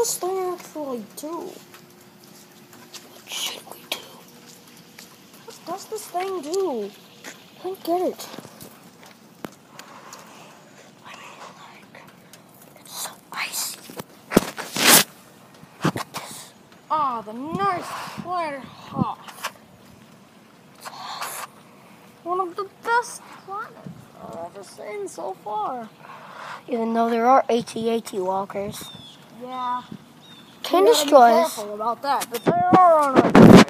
this thing actually do? What should we do? What does this thing do? I don't get it. I mean, like, it's so icy. Look at this. Ah, the nice planet Hoth. It's Hoth. One of the best planets I've ever seen so far. Even though there are AT-AT walkers. Yeah. Can You gotta destroy be us. careful about that, but they are on our side.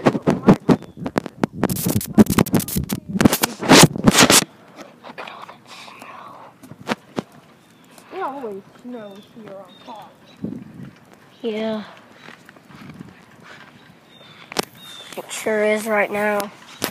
Look at all that snow. It always snows here on Hoth. Yeah. It sure is right now.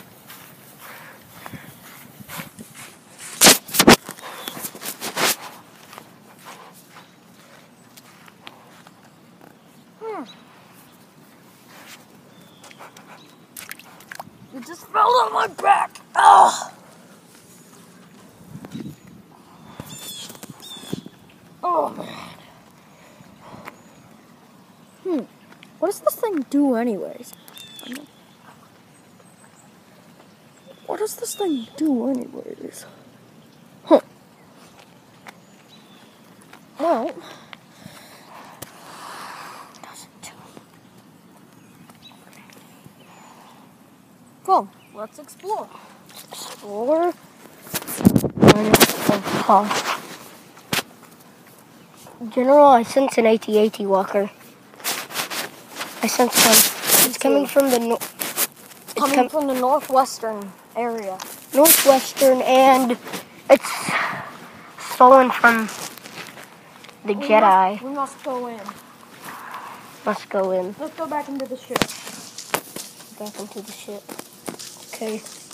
It just fell on my back. Oh. Oh man. What does this thing do anyways? What does this thing do anyways? Huh. Well, Doesn't do. well, let's explore. Explore. Hoth. General, I sense an AT-AT walker. I sense one. It's coming from the Coming from the northwestern area. northwestern, and it's stolen from the Jedi. We must go in. Must go in. Let's go back into the ship. Back into the ship. Okay.